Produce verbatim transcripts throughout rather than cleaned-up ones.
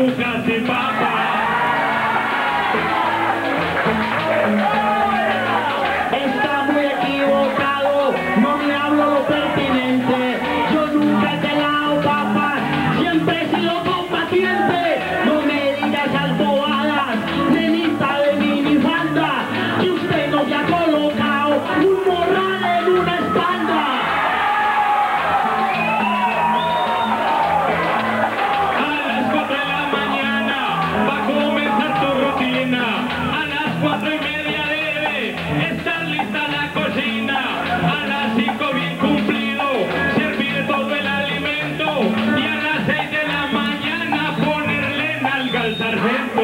yucas y papas. Está muy equivocado, no me hablo lo pertinente. Yo nunca he pelado papas, siempre he sido combatiente. No me digas albohadas, nenita de minifalda, que usted no se ha colocado un morral en una espalda. A las cuatro de la mañana va a comenzar tu rutina. A las cuatro y media debe estar lista la cocina. A las cinco bien cumplido, servir todo el alimento. Y a las seis de la mañana ponerle nalga al sargento.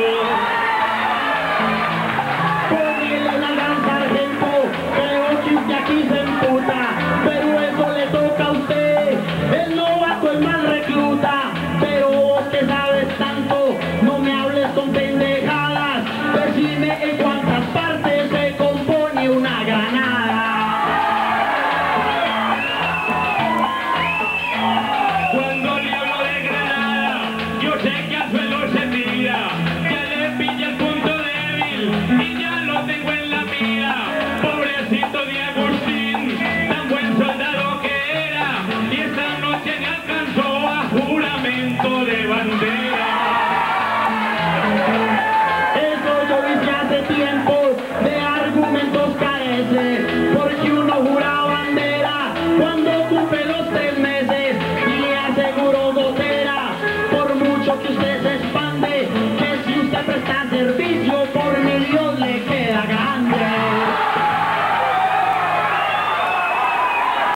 Ponele la gran sargento, creo que usted aquí se emputa, pero eso le toca a usted. El novato es mal recluta, pero vos que sabes tanto, no me hables con pendejadas. Decime en cuántas partes se compone una granada. Cuando le hablo de Granada, yo sé que al suelo se tira. Ya le pilla el punto débil y ya lo tengo en la mira. Pobrecito de Agustín, tan buen soldado que era, y esta noche le alcanzó a juramento de bandera. Eso yo hice hace tiempo, de argumentos carece, porque uno jura bandera cuando cumple los tres meses, y le aseguro gotera, por mucho que usted se expande, que si usted presta servicio por